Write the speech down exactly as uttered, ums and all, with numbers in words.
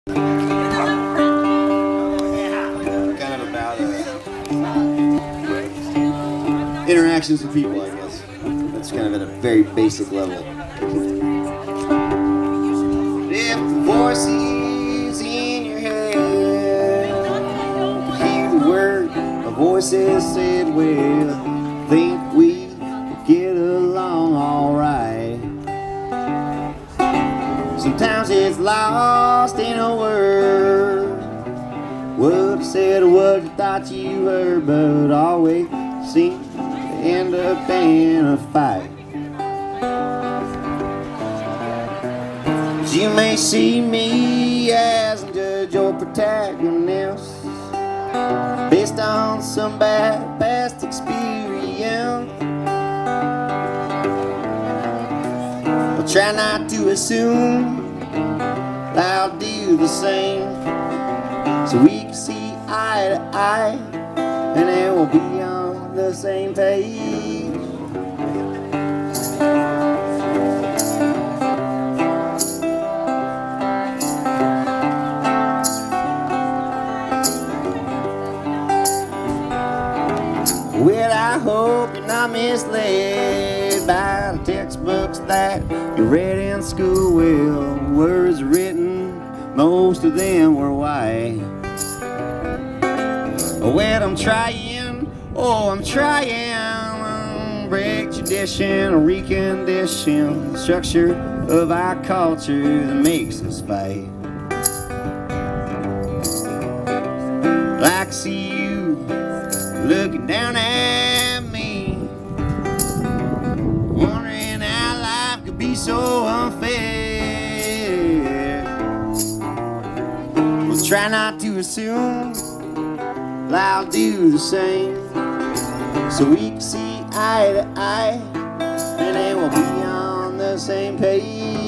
Kind of about uh, interactions with people, I guess. That's kind of at a very basic level. If the voices in your head hear the word, a voices said, well, think we get along alright. Sometimes it's lost in a word, what you said or what you thought you heard, but always seems to end up in a fight. You may see me as a judge or protagonist based on some bad past experience. I'll try not to assume I'll do the same, so we can see eye to eye and then we'll be on the same page. Well, I hope you're not misled by the textbooks that you read in school. Well, words written, most of them were white. Well, I'm trying, oh, I'm trying to break tradition, recondition the structure of our culture that makes us fight. Like I see you looking down at me, wondering how life could be so unfair. Well, try not to assume I'll do the same, so we can see eye to eye and then we'll be on the same page.